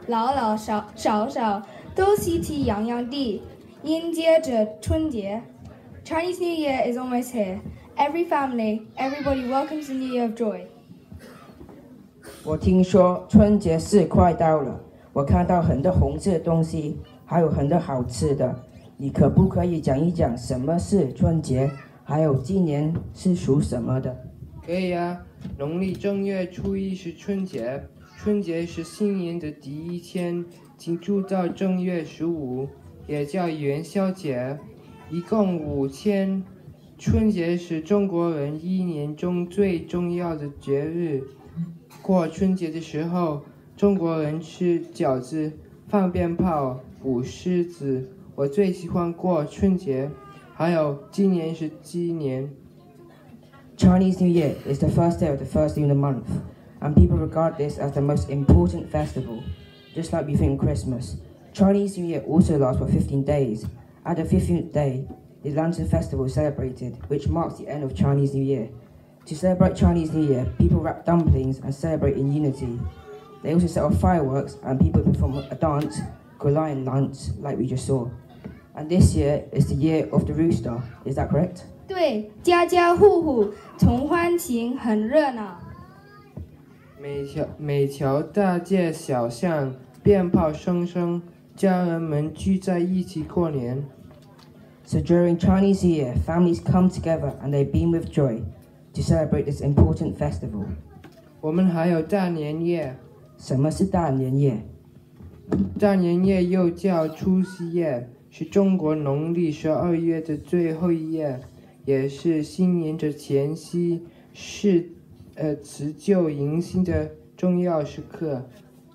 老老少少都喜气洋洋地迎接着春节。Chinese New Year is almost here. Every family, everybody welcomes the New Year of joy. 我听说春节是快到了，我看到很多红色的东西，还有很多好吃的。你可不可以讲一讲什么是春节，还有今年是属什么的？ 可以啊，农历正月初一是春节，春节是新年的第一天，庆祝到正月15，也叫元宵节，一共5天。春节是中国人一年中最重要的节日。过春节的时候，中国人吃饺子、放鞭炮、舞狮子。我最喜欢过春节，还有今年是鸡年。 Chinese New Year is the first day of the first lunar month, and people regard this as the most important festival, just like we think Christmas. Chinese New Year also lasts for 15 days. At the 15th day, the Lantern Festival is celebrated, which marks the end of Chinese New Year. To celebrate Chinese New Year, people wrap dumplings and celebrate in unity. They also set off fireworks, and people perform a dance called Lion Dance, like we just saw. And this year is the year of the rooster, is that correct? 对，家家户户同欢庆，很热闹。 每条大街小巷，鞭炮声声，家人们聚在一起过年。 So during Chinese New Year, families come together and they beam with joy to celebrate this important festival. 我们还有大年夜。 什么是大年夜？ 大年夜又叫除夕夜，是中国农历12月的最后一夜，也是新年的前夕，是辞旧迎新的重要时刻。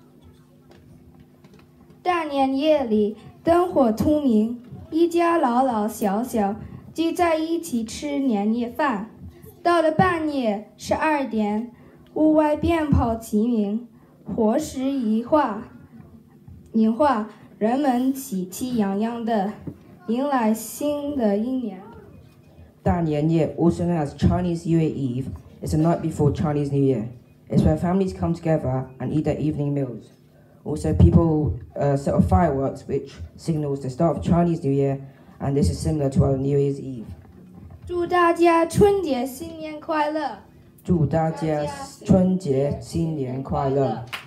大年夜里灯火通明，一家老老小小聚在一起吃年夜饭。到了半夜12点，屋外鞭炮齐鸣，火石一化，人们喜气洋洋地迎来新的一年。 大年夜, also known as Chinese New Year Eve, is the night before Chinese New Year. It's where families come together and eat their evening meals. Also, people set off fireworks, which signals the start of Chinese New Year, and this is similar to our New Year's Eve. 祝大家春节新年快乐！ 祝大家春节新年快乐！